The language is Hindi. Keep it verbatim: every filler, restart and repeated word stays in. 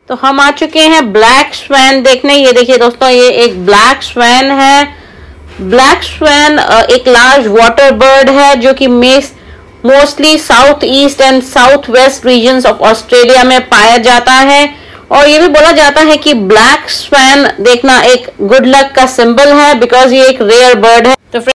तो हम आ चुके हैं ब्लैक स्वैन देखने। ये देखिए दोस्तों, ये एक ब्लैक स्वैन है। ब्लैक स्वैन एक लार्ज वाटर बर्ड है जो कि mostly south east and south west regions of Australia में पाया जाता है। और ये भी बोला जाता है कि ब्लैक स्वैन देखना एक गुड लक का सिंबल है, बिकॉज ये एक रेयर बर्ड है। तो